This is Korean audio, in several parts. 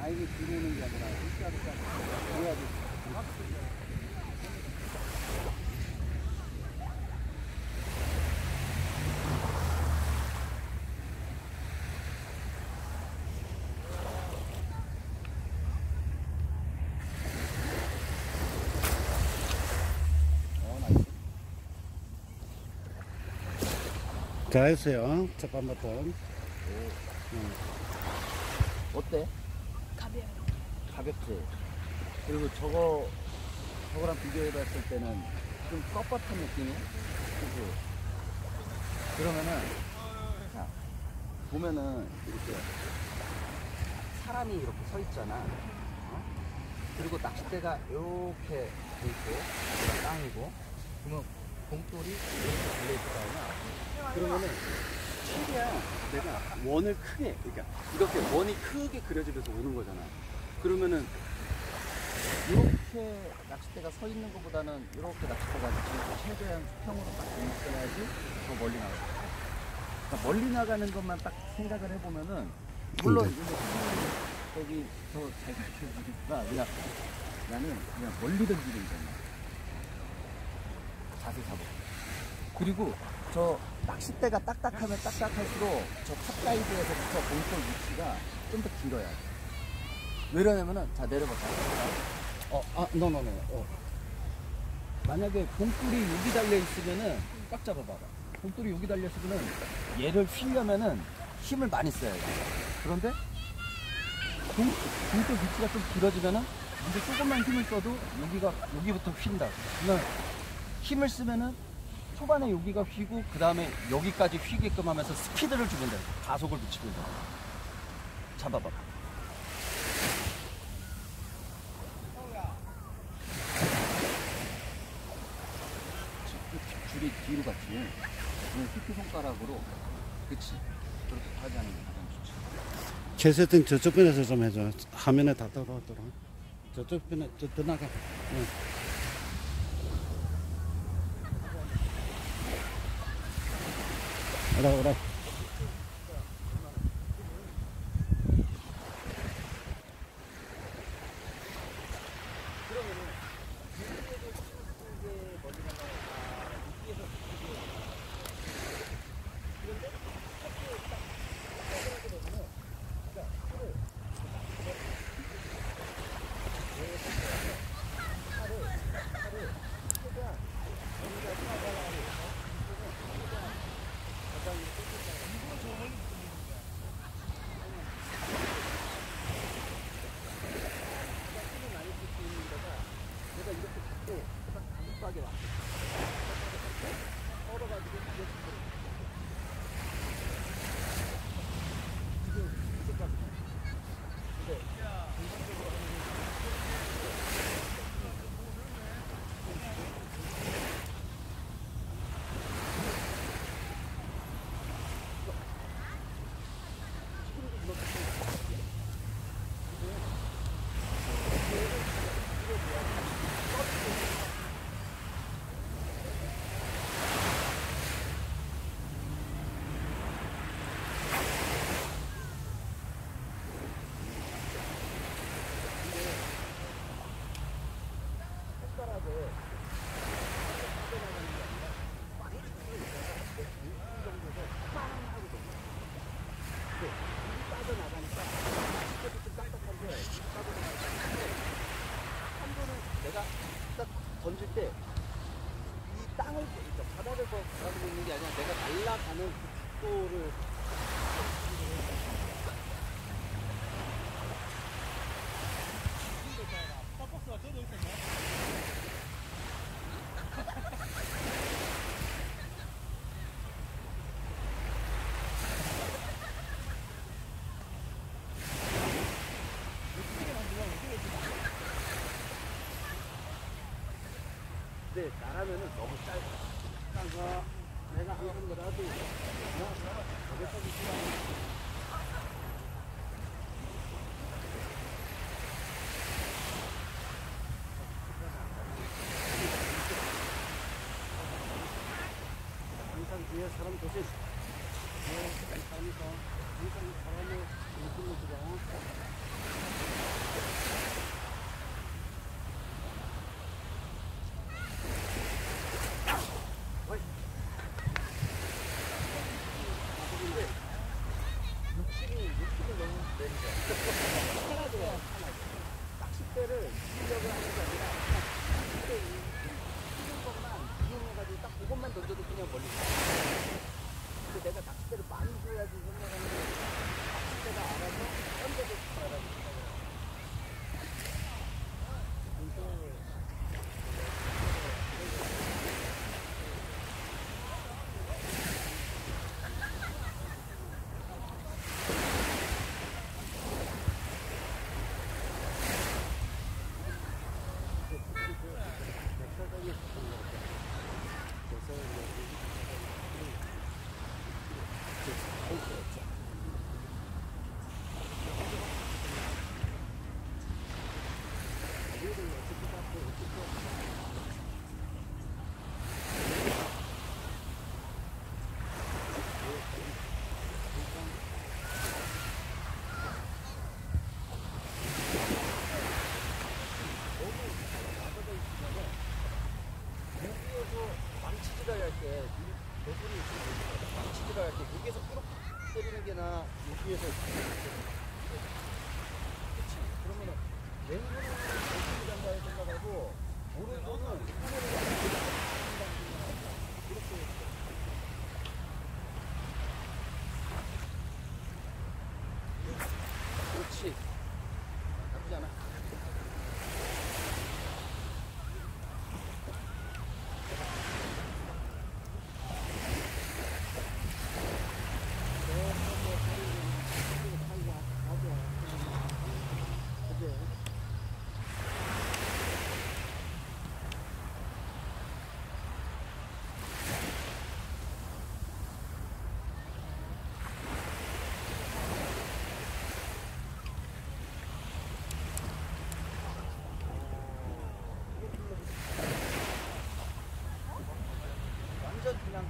라인이 들어오는 게 아니라 일자로 딱 보여야지. 잘했어요. 첫 번부터. 어때? 가벼워요. 가볍지? 그리고 저거랑 비교해봤을 때는 좀 뻣뻣한 느낌이? 그치? 그러면은, 자, 보면은, 이렇게, 사람이 이렇게 서 있잖아. 어? 그리고 낚싯대가 이렇게 돼 있고, 땅이고, 그러면 봉돌이 이렇게 달려있을 거 아니야? 그러면은, 최대한 내가 원을 크게, 그러니까 이렇게 원이 크게 그려지면서 오는 거잖아. 그러면은 이렇게 낚싯대가 서 있는 것보다는 이렇게 낚싯대가 최대한 수평으로 딱 있어야지 더 멀리 나가요. 그러니까 멀리 나가는 것만 딱 생각을 해보면은, 물론 이제 저기 더 잘 가르쳐주니까 그냥 나는 그냥 멀리 던지는 거잖아. 자세 잡고. 그리고 저 낚싯대가 딱딱하면 딱딱할수록 저 탑가이드에서부터 봉돌 위치가 좀 더 길어야 돼. 왜냐면은, 자, 내려볼까? 만약에 봉돌이 여기 달려있으면은, 꽉 잡아봐라. 봉돌이 여기 달려있으면은, 얘를 휘려면은 힘을 많이 써야 돼. 그런데, 봉돌 위치가 좀 길어지면은, 이제 조금만 힘을 써도 여기부터 휜다. 그러면 힘을 쓰면은, 초반에 여기가 휘고 그 다음에 여기까지 휘게끔 하면서 스피드를 주면 돼. 가속을 붙이면 돼. 잡아봐. 줄이 뒤로 갔지. 새끼손가락으로. 그치. 그렇게 하지 않는 게 가장 좋지. 최세팅 저쪽 편에서 좀 해줘. 화면에 다 들어오더라. 저쪽 편에 더 나가. 응. 오라. 내가 딱 던질 때 이 땅을, 그러니까 바다를 가지고 있는 게 아니라 내가 날아가는 그 각도를 박스가 저도 있었네. 근데 나라면은 너무 짧아. 그러니까 내가 하는 거라도 저기서 항상 뒤에 사람 조심. 사람이니까 항상 사람을 느끼는 거야. 낚싯대를 출력을 하는 게 아니라 낚싯대 쓰는 것만 이용해가지고 딱 그것만 던져도 그냥 멀리 가. 근데 내가 낚싯대를 많이 줘야지 생각하는 게 낚싯대가 알아서 던져도 가라고 생각을 해. 망치질을 할 때, 너구리 망치질을 할 때, 여기에서 이렇게 때리는 게나, 여기에서 그치. 그러면은, 왼손은 어떻게 간다고 생각하고, 오른손은 하늘을 이렇게. 그렇지. 나쁘지 않아. 완전 그냥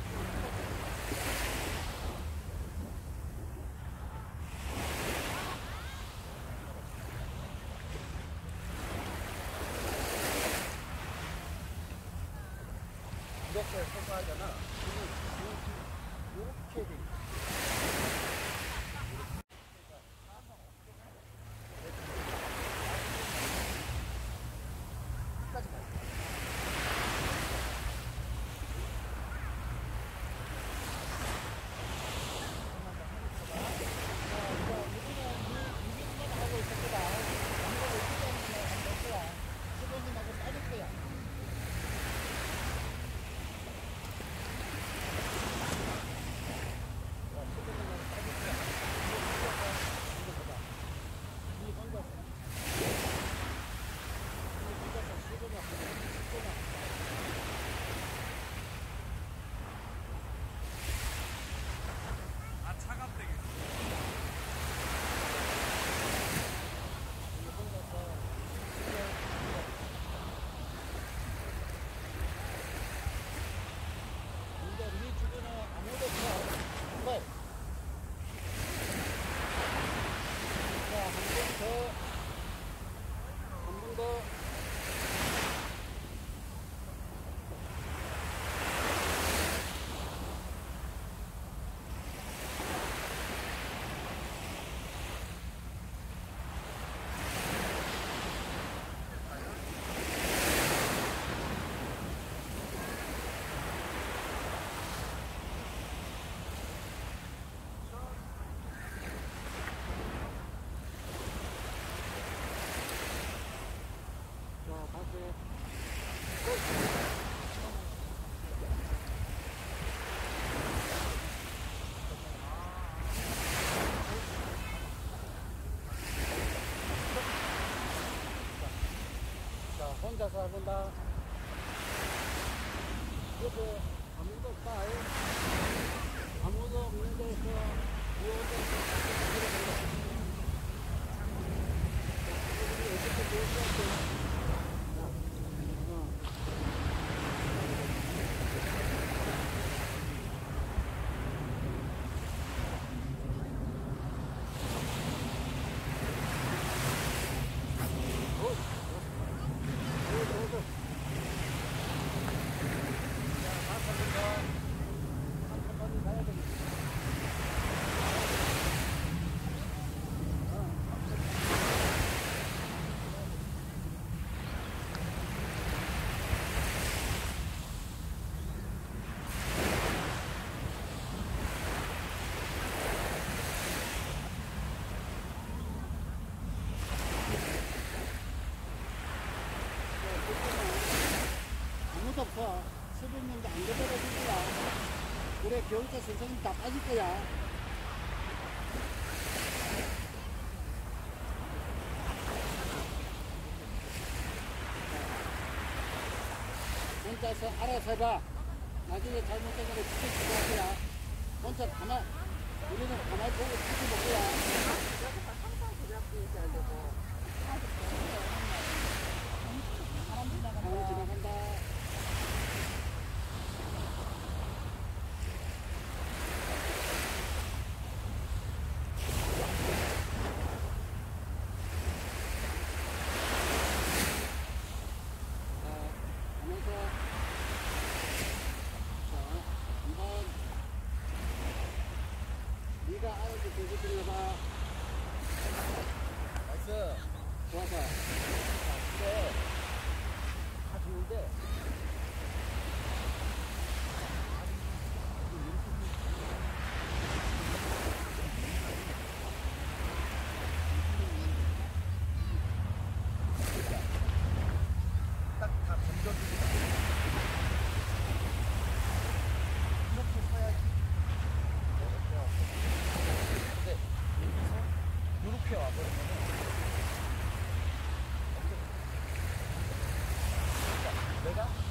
이렇게 서서 하잖아. 이렇게 돼 있어. 끝까지 가. 혼자서 해본다. 이렇게 아무도 없다. 아무도 없는 데서 누워서 어떻게 좋을 서 수백명도 안 되돌아줄 거야. 올해 겨울자 선생님 다 빠질 거야. 혼자서 알아서 해봐. 나중에 잘못된 거를 지켜주고 할 거야. 혼자 가만, 우리는 가만히 보고 지켜볼 거야. 여기서 항상 부잡고 있어야 되고. 강원 지나간다. 가면서 자, 한번 네가 알아서 계속 들려봐. 나이스. 좋아서. 근데 다 좋은데 딱 다 던져주고 이렇게 서야지. 이렇게 와서. 근데 여기서 이렇게 와버리면은 내가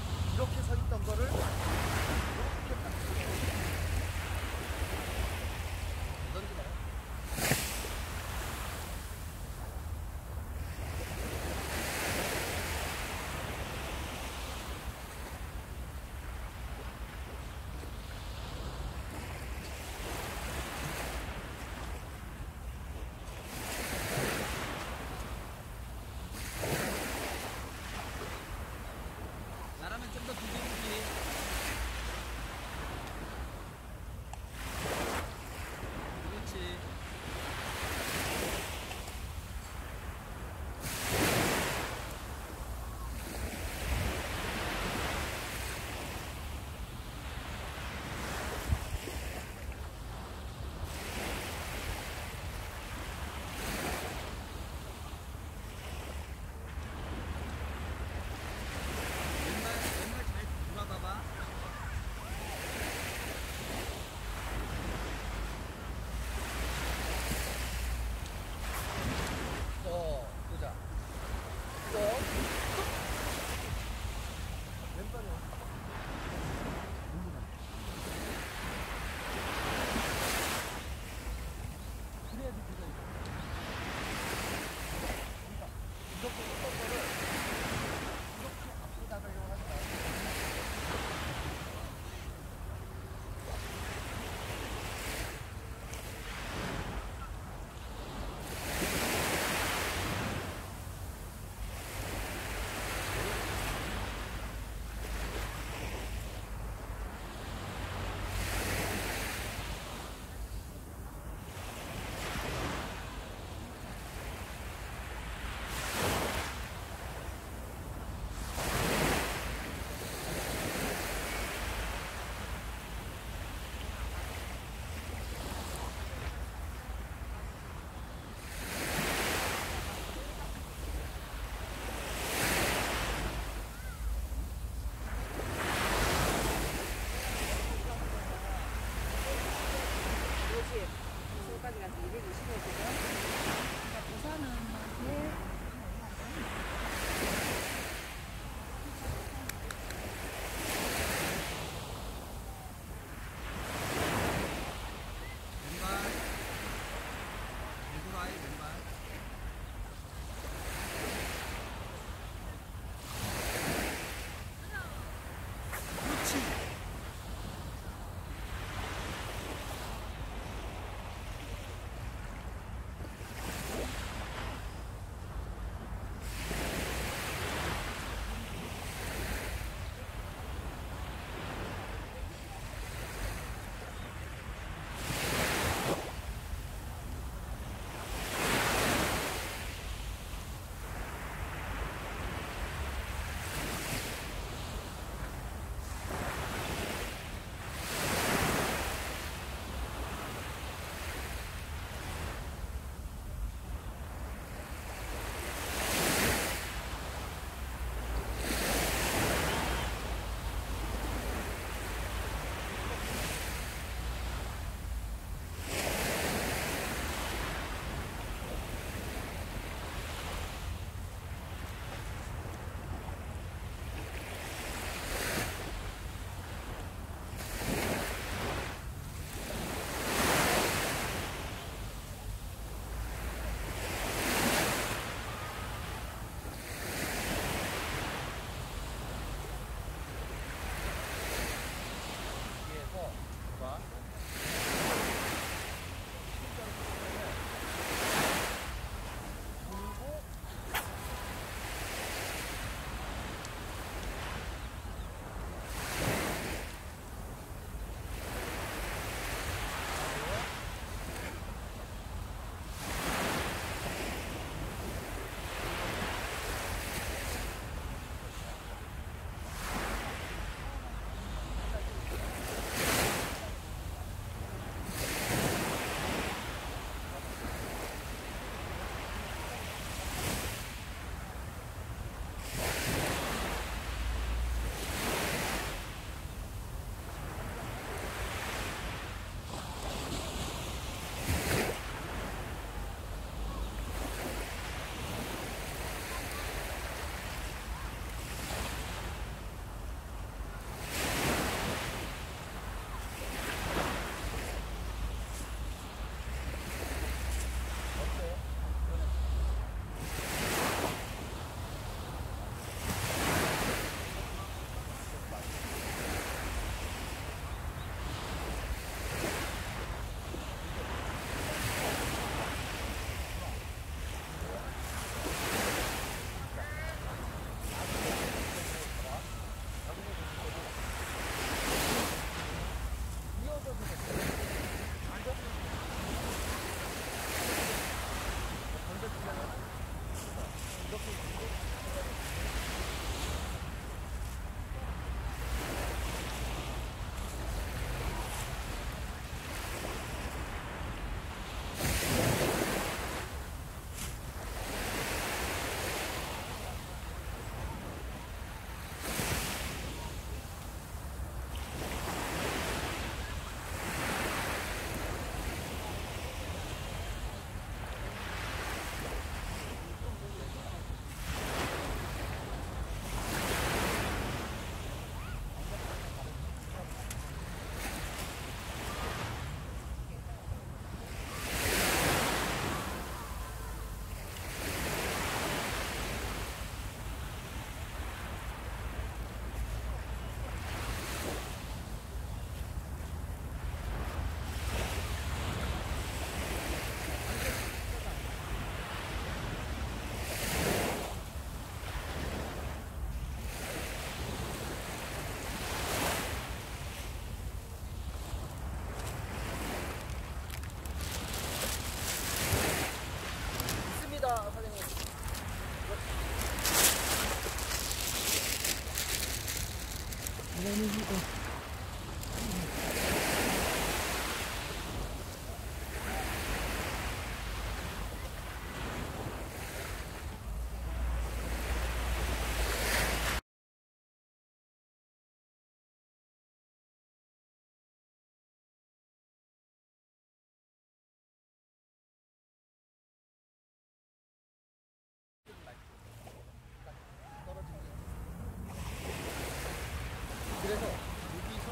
그래서 여기서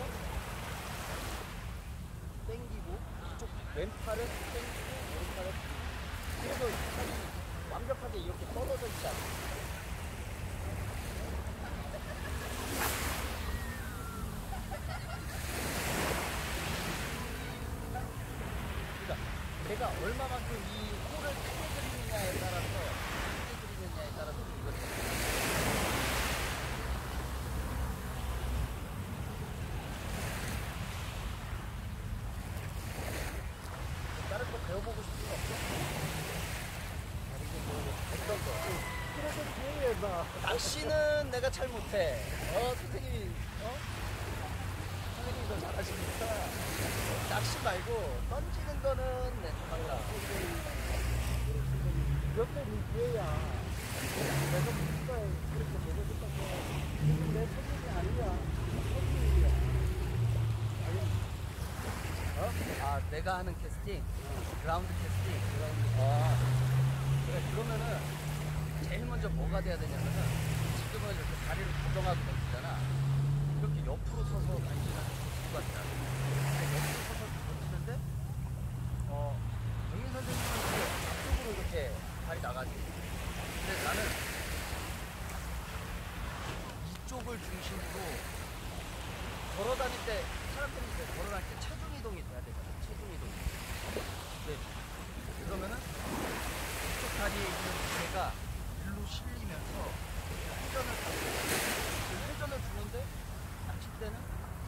당기고 이쪽 왼팔을 당기고 오른팔을 그래서 이 팔이 완벽하게 이렇게 떨어져 있잖아. 그러니까 내가 얼마만큼 이 홀을 크게 그리느냐에 따라서 이거를 다른 거 배워보고 싶은 거 없어? 어떤 거? 그래서 나 낚시는 내가 잘 못해. 선생님이 선생님이 더 잘하시니까 낚시 말고 던지는 거는 내가 달라. 몇번 기회야. 내가 뭔가 그렇게 먹어줬다고. 내 손님이 아니야. 손님이야. 내가 하는 캐스팅? 그라운드 캐스팅? 그래, 그러면은 제일 먼저 뭐가 돼야 되냐면은 지금은 이렇게 다리를 고정하고 던지잖아. 이렇게 옆으로 서서 던지는 수가 있다. 옆으로 서서 던지는데 정민 선생님은 이렇게 앞쪽으로 이렇게 발이 나가지. 근데 나는 이쪽을 중심으로 걸어 다닐 때 사람들이 이제 걸어 다닐 때 체중 이동이 돼야 되잖아. 체중 이동. 네. 그러면은 이쪽 다리에 있는 무게가 일로 실리면서 회전을 가고 그 회전을 주는데 낚칠 때는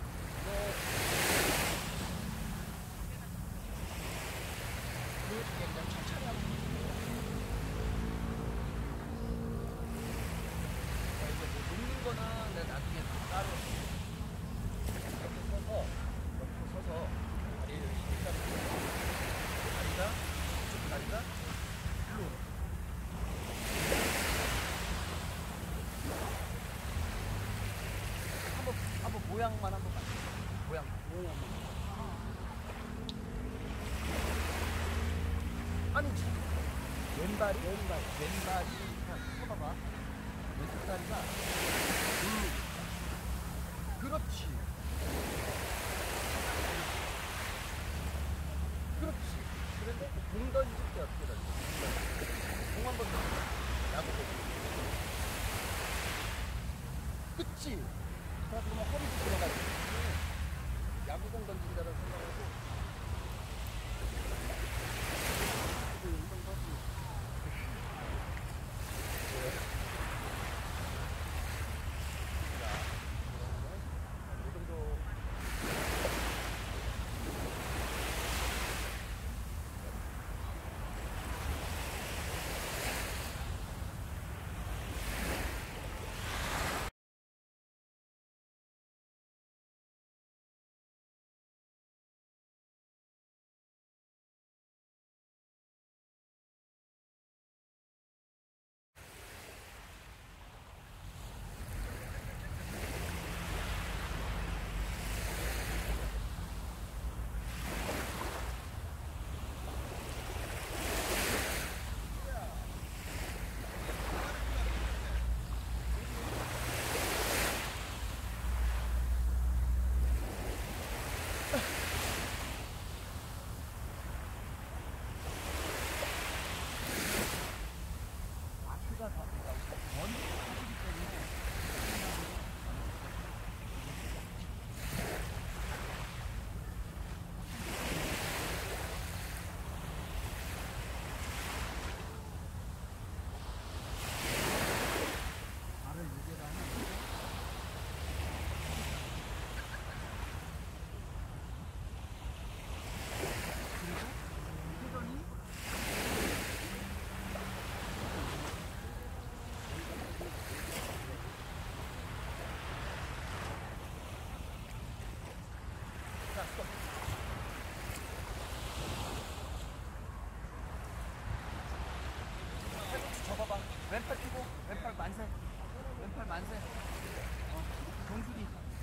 이렇게 그냥 천천히 하면 돼. 이제 뭐 녹는 거는 내가 나중에 따로 옆으로 서서 다리를 일자로 다리가 일로 한번 모양만 한번 봐요. 모양만. 아니지. 왼발이 그냥 서봐봐. 왼쪽 다리가 그렇지. 그런데 공 던질 때 어떻게 던져? 공 한번 던져. 야구공. 그치? 자, 그러면 허리도 들어가지. 야구공 던진다는 생각하고. 이 정도. 왼팔 피고 왼팔 만세. 왼팔 만세. 정수리.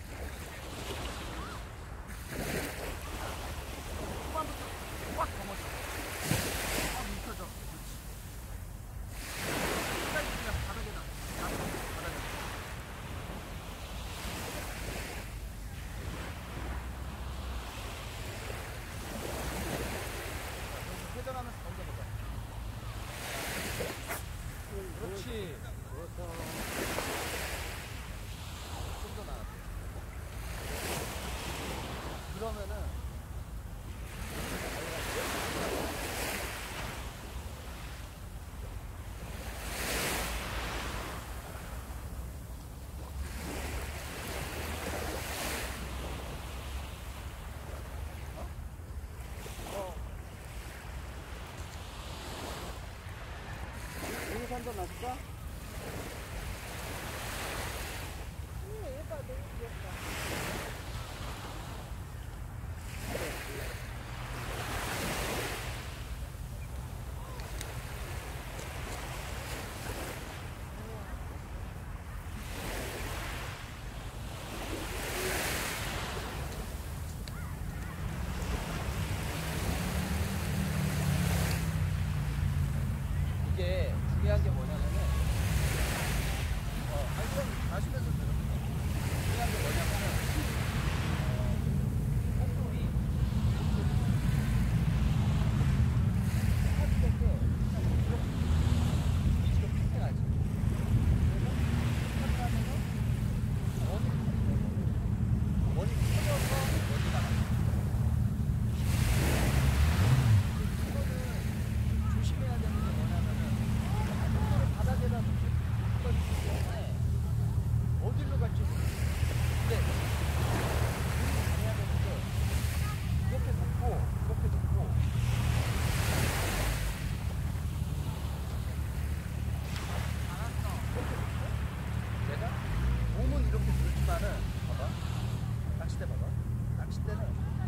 후반부터 확 넘어져. 확 뭉쳐져. 그렇지. 끝까지 그냥 바닥에다. 바닥에. 회전하면서 던져보자. 그렇지. 좀 더 나아. 그러면은 용산도 났어? 얘가 너무 귀엽다. 이게 중요한 게 뭐냐면은 아니 그럼 마시면서 들어. 중요한 게 뭐냐면은 콧볼이 할 때도 위치가 팽팽하지. 그래서 하면은 원이 터져서 원이 나가. 이거는 조심해야 되는 게 뭐냐면은 손을 바닥에다 묶어주기 때문에 어디로 갈지 모르겠어. 근데 우리 잘해야 되는 게 이렇게 놓고 이렇게 놓고 알았어. 이렇게 놓고 내가 몸은 이렇게 들지만은 봐봐. 낚싯대 봐봐. 낚싯대는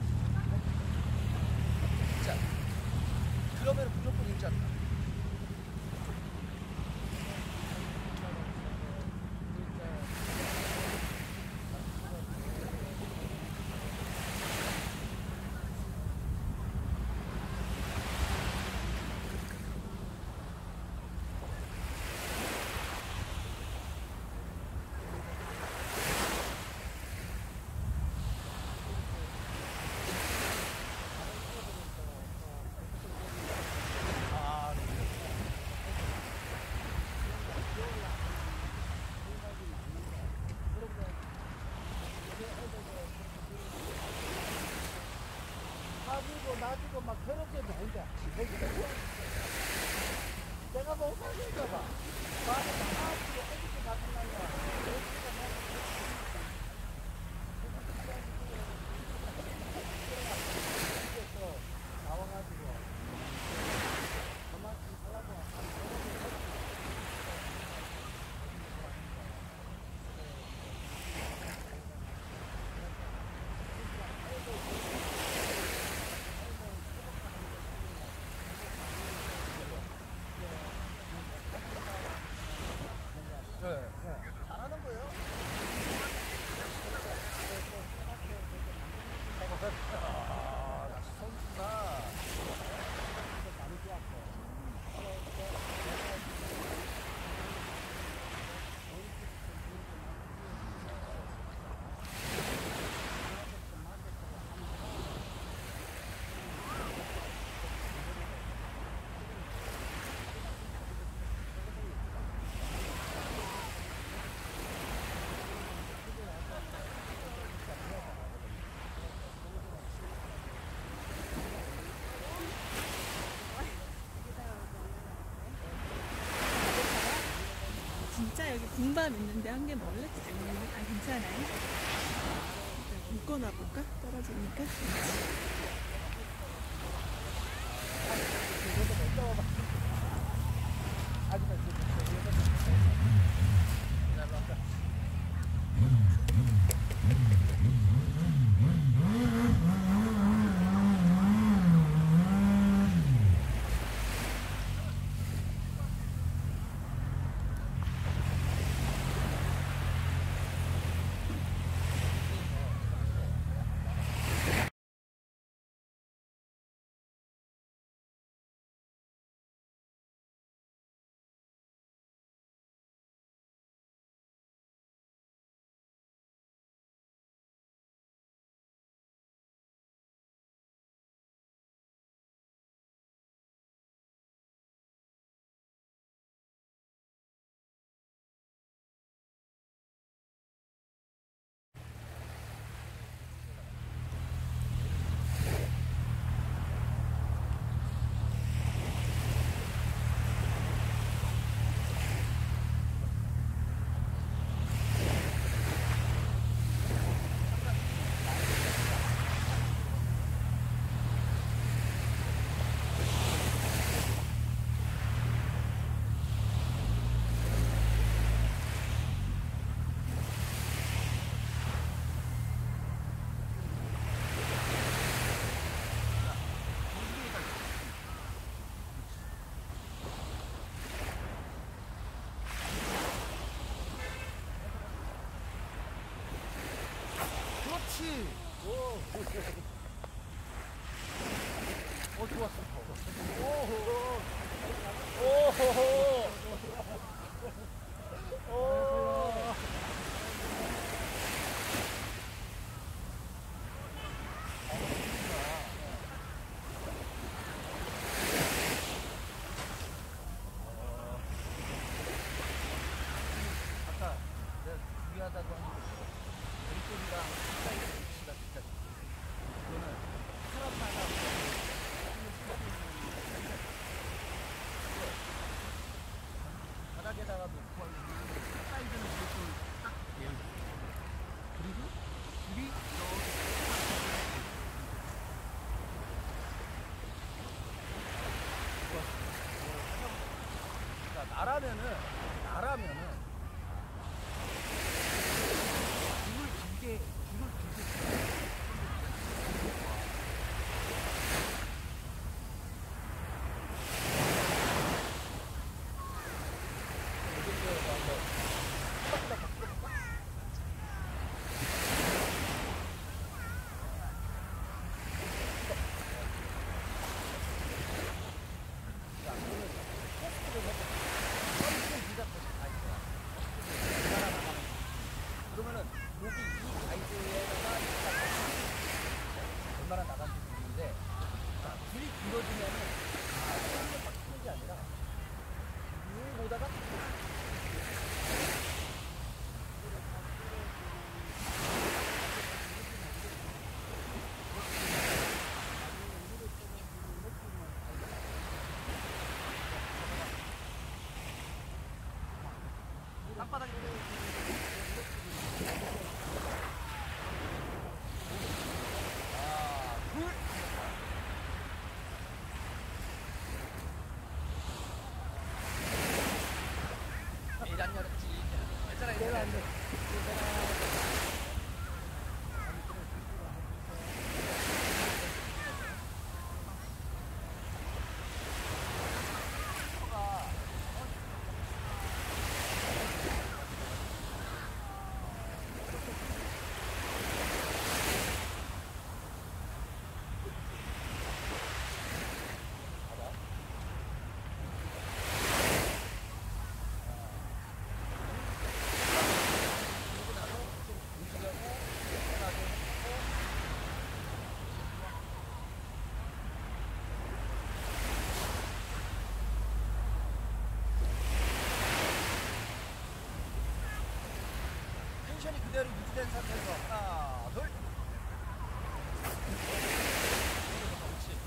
진짜 그러면 무조건 일자다. 사주고 놔주고 막 그렇게 되는데 내가 못 살릴까 봐. 나는 나가지고 어디서 가져가냐. 나와가지고 그만큼 하려고 잘하는 거예요. 낚시 선수가 많이 좋았고. 진짜 여기 군밤 있는데 한 개 먹을래? 아 괜찮아요? 묶어놔 볼까? 떨어지니까. 좋았어. 오호호. 아까 내가 중요하다고 한 게 왼쪽이랑 사이드 위치가 진짜 이거는 사람 하나 바닥에다가 놓고 하는 사이드는 무조건 딱 돼요. 그리고 줄이 그러니까 나라면은 줄을 길게 그러면은 여기 이 가이드에다가 얼마나 나간지 모르는데 줄이 길어지면은 이게 바뀌는 게 아니라 쭉 오다가 땅바닥에 내일 안 열었지. 괜찮아, 내가 안 돼. 텐션이 그대로 유지된 상태에서 하나, 둘. 그렇지.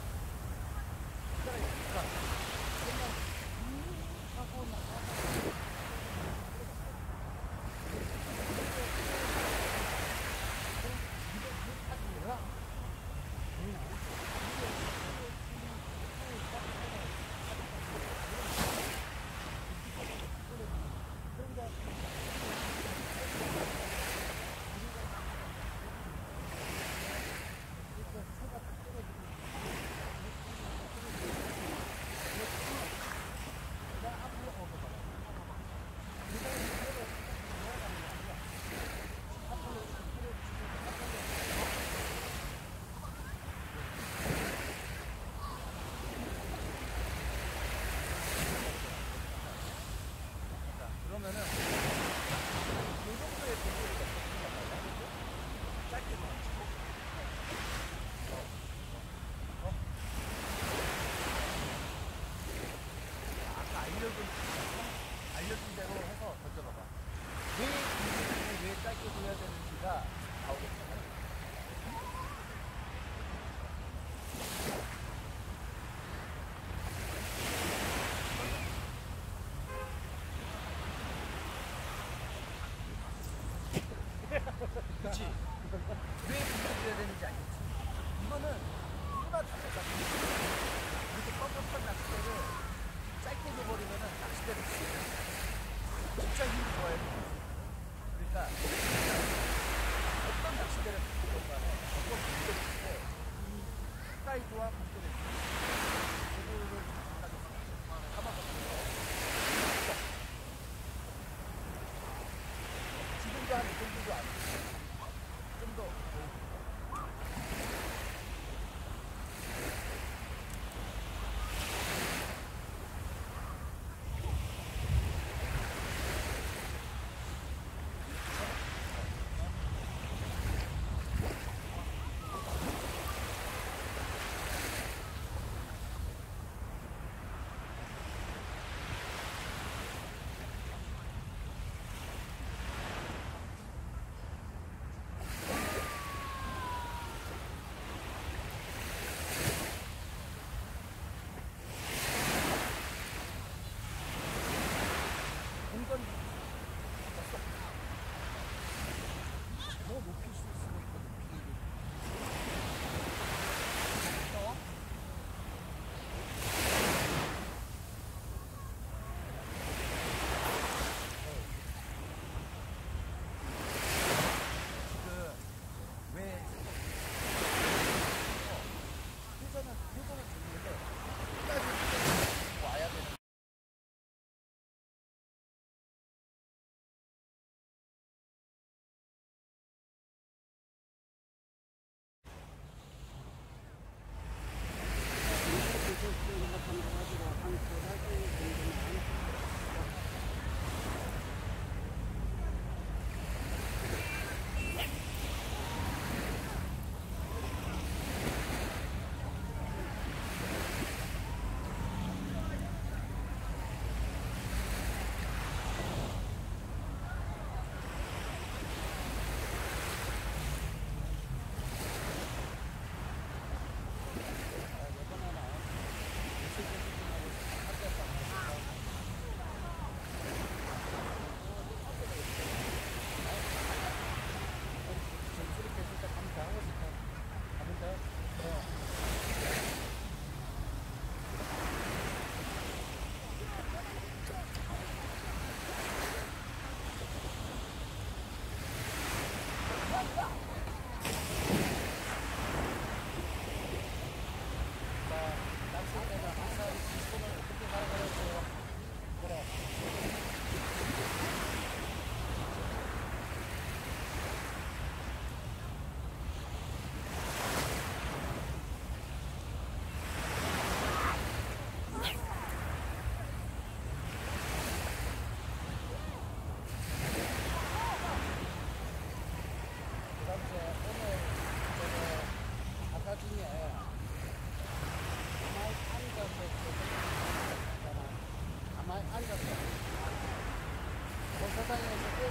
그러면은 이 정도의 공격이 짧게 맞추고 아까 알려준 대로 해서 던져봐봐. 왜 짧게 둬야 되는지가 나오겠다. 그렇지. 왜 분석해야 되는지 알겠지. 이거는 누구나 다 똑같아. 이렇게 뻔뻔한 낚싯대를 짧게 줘버리면은 낚싯대를 진짜 힘이 좋아야 돼. 그러니까 어떤 낚싯대를 갖고 간에 어떤 문제를 때 사이즈와 관계를 그거를 담아서 지금도 한 이 정도도 아니고 좀 더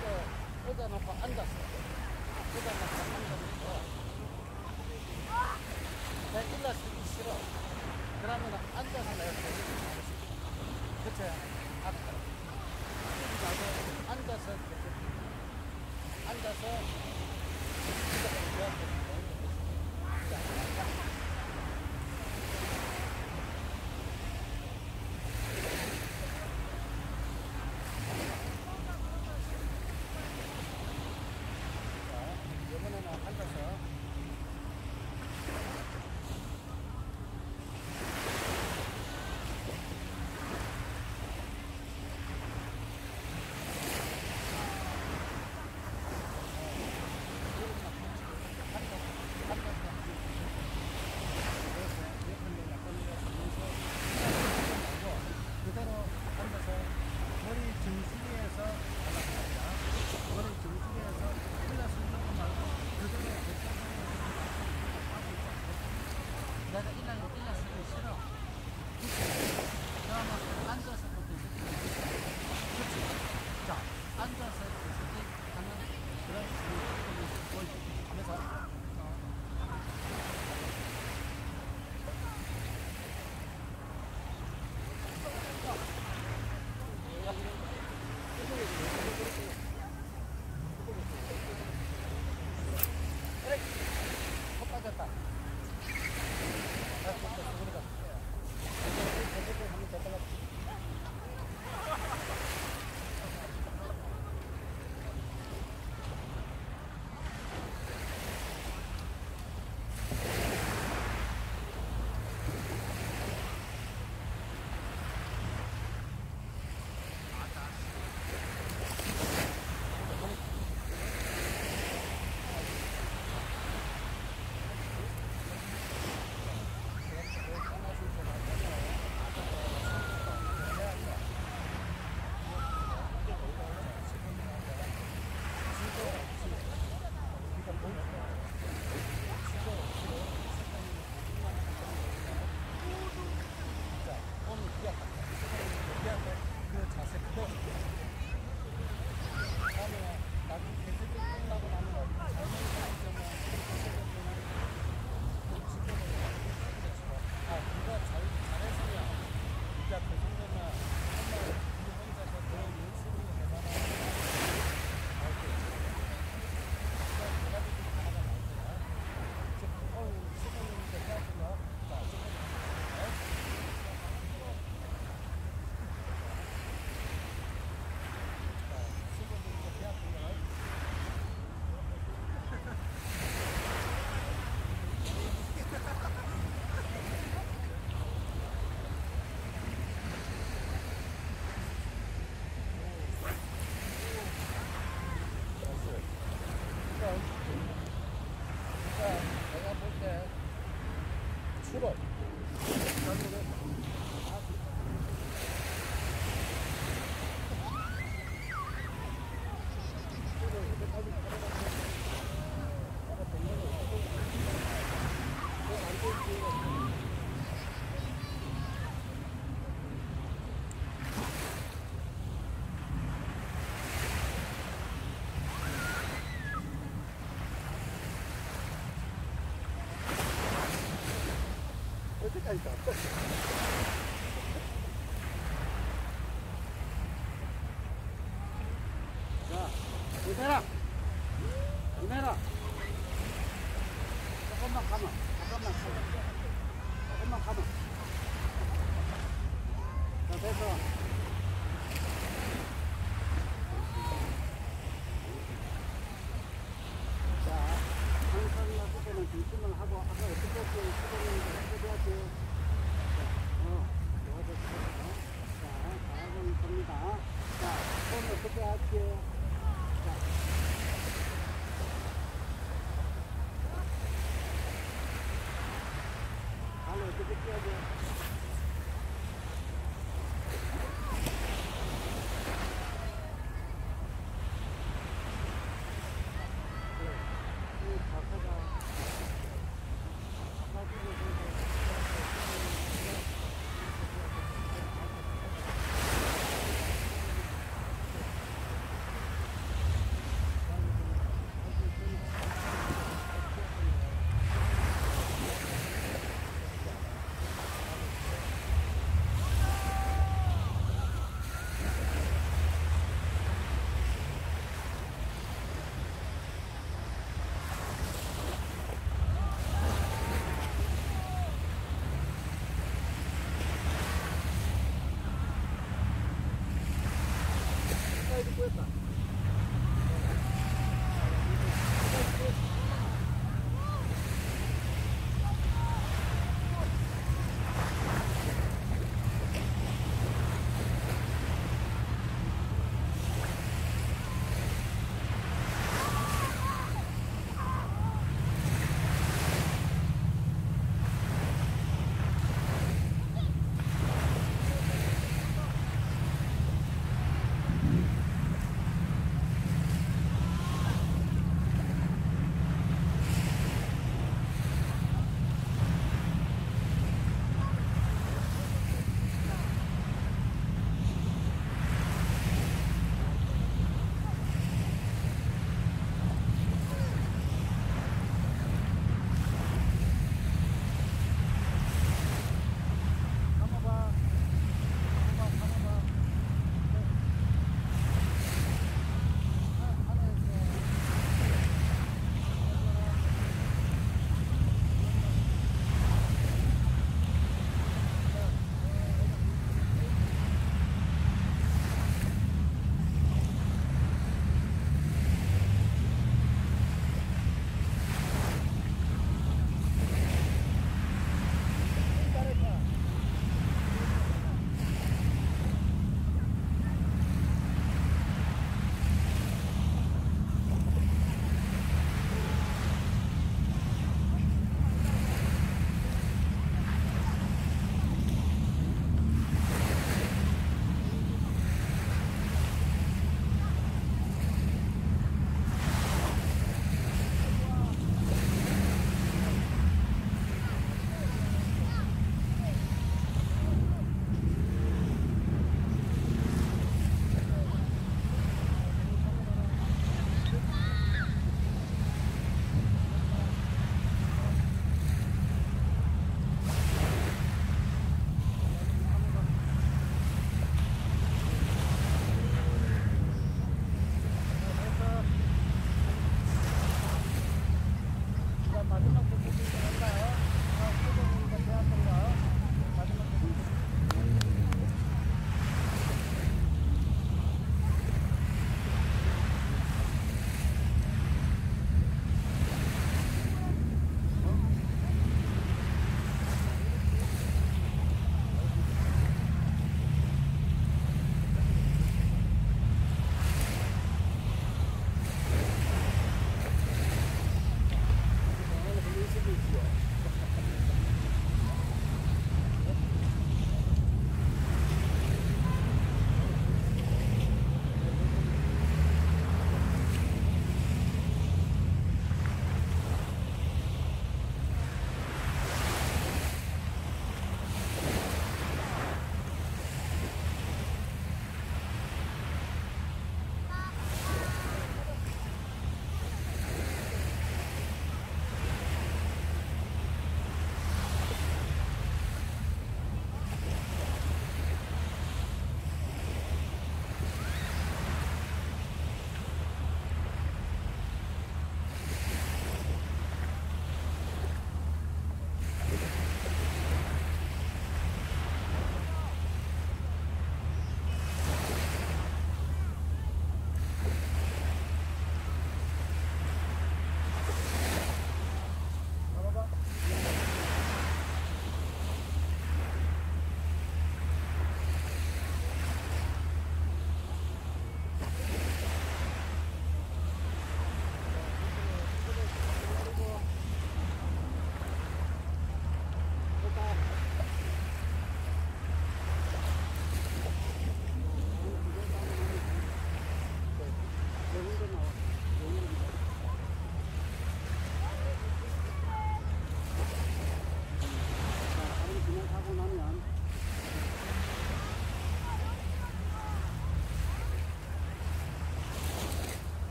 의자 놓고 앉았어. 의자 놓고 앉았어. 내가 일러 쓰기 싫어. 그러면 앉아서 내가 계속 하고 싶어. 그치? 앞으로. 나도 앉아서 계속. 앉아서 이번에는 앉아서 그대로 앉아서 머리 중심에서 하려고 합니다. 머리 중심에서 클라스 놓고 말고 그대로 내가 일러 쓰기 싫어. 그러면 앉아서 그렇게 그렇지. 자, 앉아서 그렇게 하는 그런 그래서 빠졌다. 내가 볼 때 출업 어디까지 가? 자, 이내라. 이내라. 조금만 가면. 조금만 가면. 자, 됐어. 자, 항상 놨을 때는 중심을 하고, 아까 어떻게 해야지. 도와줬어요. 자, 다음은 갑니다. 자, 손 어떻게 할게요? 자. 발을 어떻게 띄워야 돼? 사이즈 꼬였다.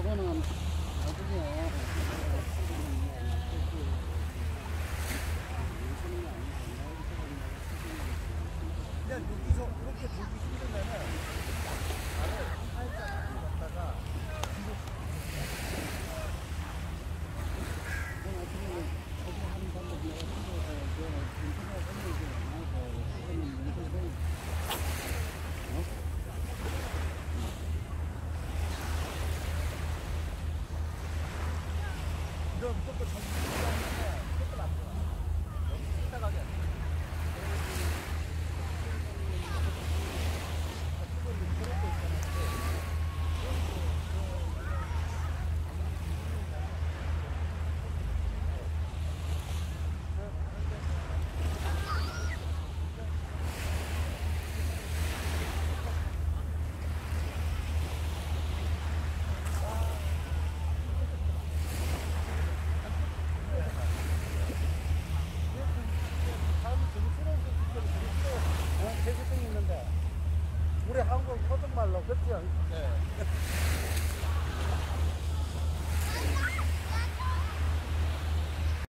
요거는 나중에 그냥 여기서 이렇게 보기 힘들면은 나를 살짝 갔다가 이런 무조건 전기 무조건 안 좋아. 여기 딱딱하게 안 돼. 제주도 있는데 우리 한국 토종말로 그렇죠? 네.